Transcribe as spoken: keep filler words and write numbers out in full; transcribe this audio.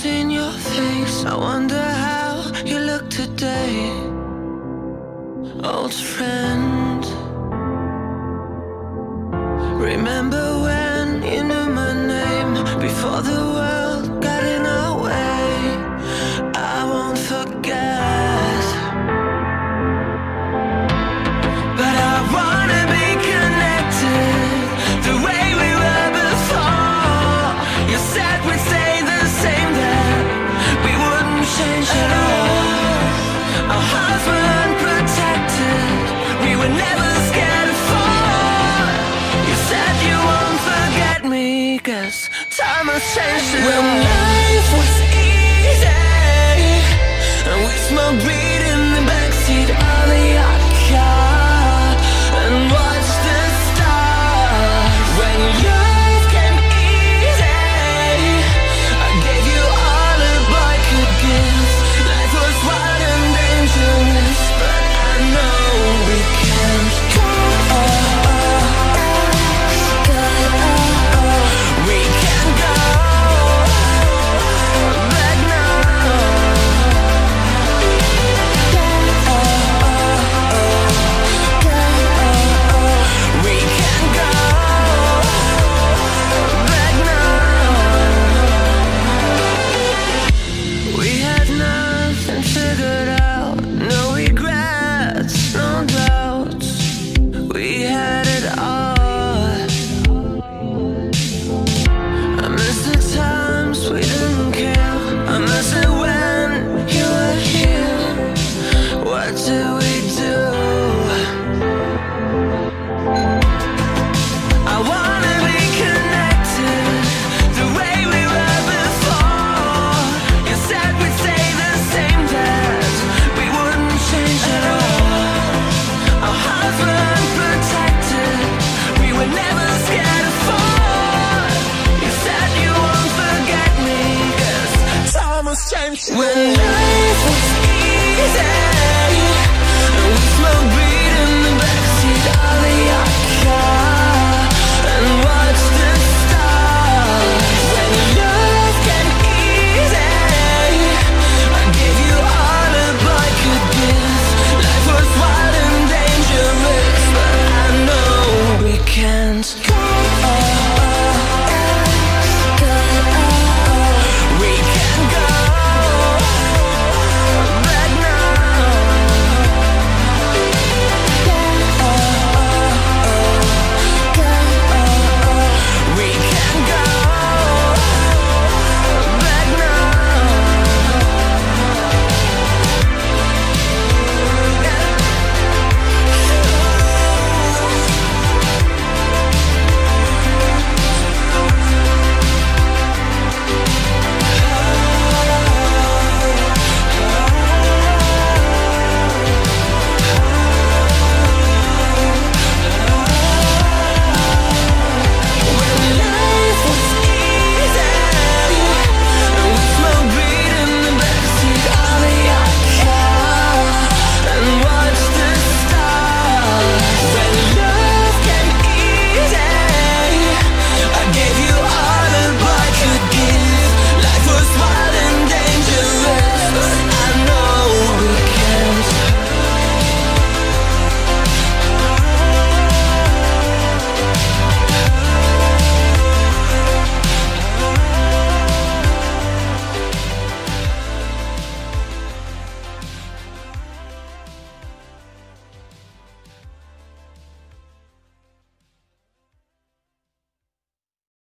seen your face, I wonder how you look today. Old friend, remember when you knew my name before the world got in our way? I won't forget, but I wanna be connected the way we were before. You said we'd stay the same, that we wouldn't change at all. Our hearts were unprotected, we were never scared to fall. You said you won't forget me, 'cause time has changed it. When life was easy and we smoked weed in the backseat of a yacht car and watched the stars. When life came easy, I gave you all a boy could give. Life was wild and dangerous, but I know we can't go. We can't go back now. We can't go back now. We had nothing figured out, no regrets, no doubts. We had it all. I miss the times we didn't care. I miss it when you were here. What did we do? I wanna be connected the way we were before. You said we'd stay the same, that we wouldn't change at all. Our hearts were unprotected, we were never scared to fall. You said you won't forget me, 'cause time has changed. When life was easy